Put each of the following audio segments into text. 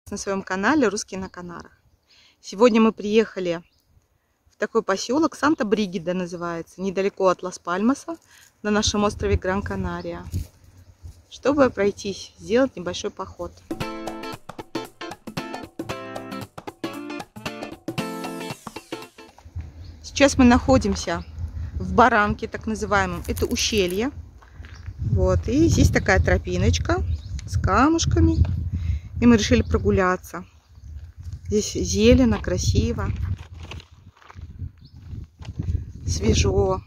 на своем канале «Русские на Канарах». Сегодня мы приехали в такой поселок, Санта-Бригида называется, недалеко от Лас-Пальмаса, на нашем острове Гран-Канария, чтобы пройтись, сделать небольшой поход. Сейчас мы находимся в Баранке, так называемом. Это ущелье. Вот, и здесь такая тропиночка с камушками. И мы решили прогуляться. Здесь зелено, красиво, свежо.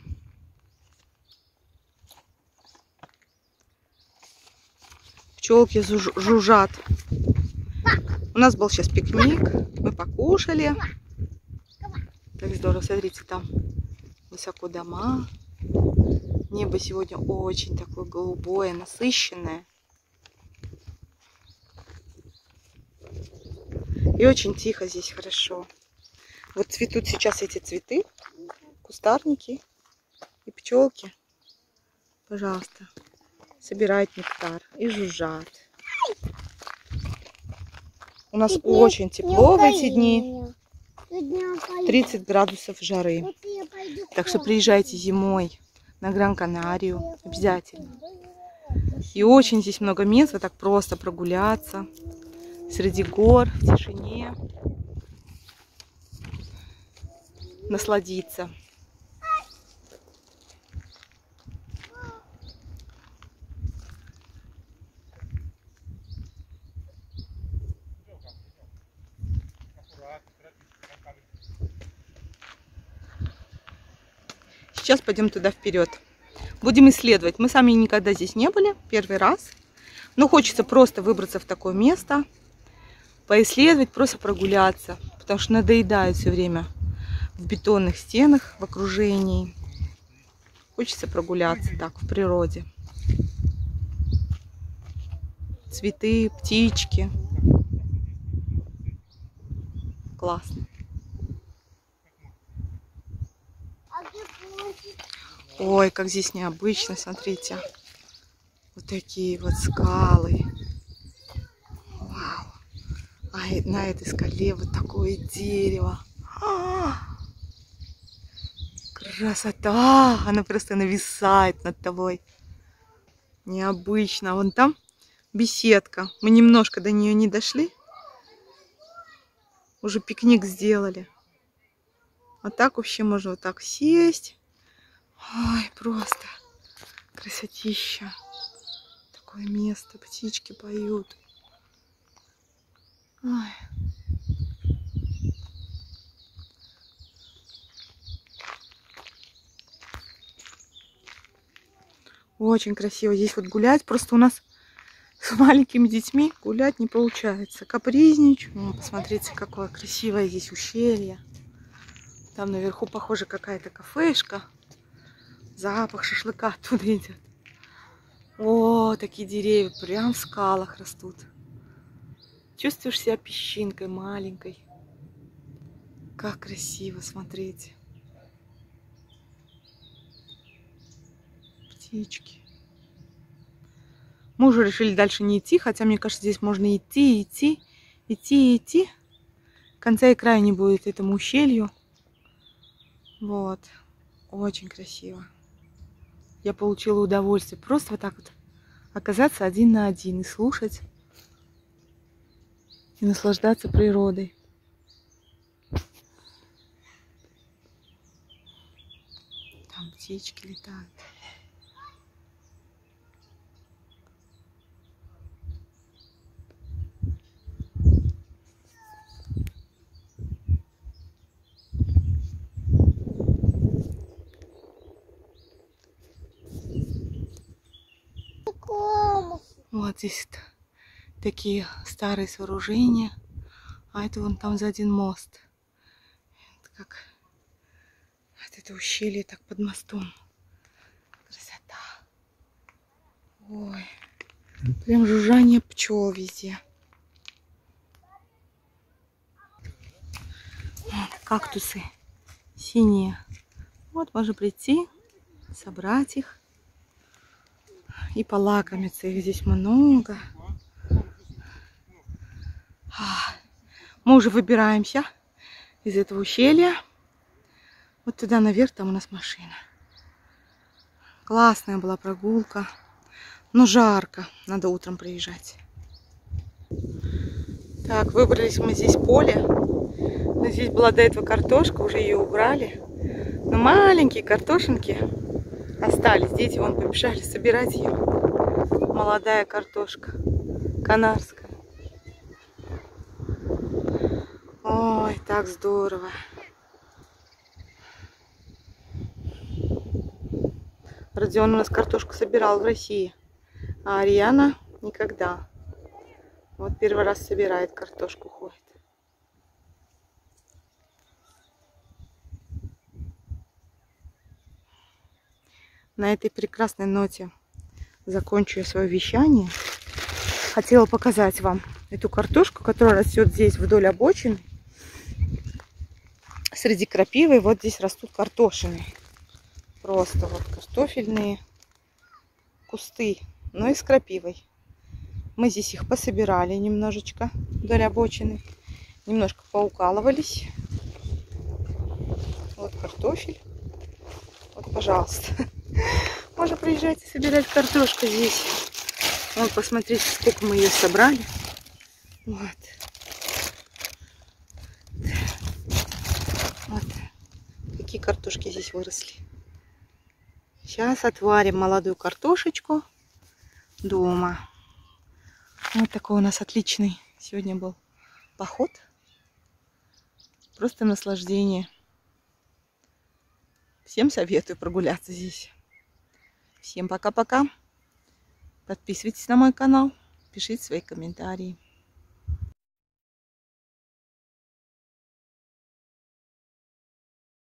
Пчелки жужжат. У нас был сейчас пикник. Мы покушали. Так здорово, смотрите, там высоко дома. Небо сегодня очень такое голубое, насыщенное. И очень тихо здесь, хорошо. Вот цветут сейчас эти цветы, кустарники и пчелки. Пожалуйста, собирают нектар и жужжат. У нас очень тепло в эти дни. 30 градусов жары. Так что приезжайте зимой на Гран-Канарию обязательно. И очень здесь много мест, вот так просто прогуляться среди гор, в тишине, насладиться. Сейчас пойдем туда вперед. Будем исследовать. Мы сами никогда здесь не были, первый раз. Но хочется просто выбраться в такое место, поисследовать, просто прогуляться. Потому что надоедает все время в бетонных стенах, в окружении. Хочется прогуляться так, в природе. Цветы, птички. Классно. Ой, как здесь необычно, смотрите. Вот такие вот скалы. Вау. А на этой скале вот такое дерево. Красота! Она просто нависает над тобой. Необычно. Вон там беседка. Мы немножко до нее не дошли. Уже пикник сделали. А так вообще можно вот так сесть. Ой, просто красотища. Такое место. Птички поют. Ой. Очень красиво здесь вот гулять. Просто у нас с маленькими детьми гулять не получается. Капризничаю. Посмотрите, какое красивое здесь ущелье. Там наверху, похоже, какая-то кафешка. Запах шашлыка оттуда идет. О, такие деревья прям в скалах растут. Чувствуешь себя песчинкой маленькой. Как красиво, смотрите. Птички. Мы уже решили дальше не идти, хотя, мне кажется, здесь можно идти. Конца и края не будет этому ущелью. Вот. Очень красиво. Я получила удовольствие просто вот так вот оказаться один на один и слушать, и наслаждаться природой. Там птички летают. Вот здесь такие старые сооружения. А это вон там за один мост. Это как вот это ущелье так под мостом. Красота. Ой. Прям жужжание пчел везде. Вот, кактусы синие. Вот можно прийти, собрать их и полакомиться. Их здесь много. Мы уже выбираемся из этого ущелья. Вот туда наверх, там у нас машина. Классная была прогулка. Но жарко. Надо утром приезжать. Так, выбрались мы здесь поле. Но здесь была до этого картошка, уже ее убрали. Но маленькие картошинки остались. Дети вон побежали собирать ее. Молодая картошка. Канарская. Ой, так здорово. Родион у нас картошку собирал в России, а Ариана никогда. Вот первый раз собирает картошку, ходит. На этой прекрасной ноте закончу я свое вещание. Хотела показать вам эту картошку, которая растет здесь вдоль обочины. Среди крапивы вот здесь растут картошины. Просто вот картофельные кусты, но и с крапивой. Мы здесь их пособирали немножечко вдоль обочины. Немножко поукалывались. Вот картофель. Вот, пожалуйста. Можно приезжать и собирать картошку здесь. Вот, посмотрите, сколько мы ее собрали. Вот. Вот. Какие картошки здесь выросли. Сейчас отварим молодую картошечку дома. Вот такой у нас отличный сегодня был поход. Просто наслаждение. Всем советую прогуляться здесь. Всем пока-пока. Подписывайтесь на мой канал, пишите свои комментарии.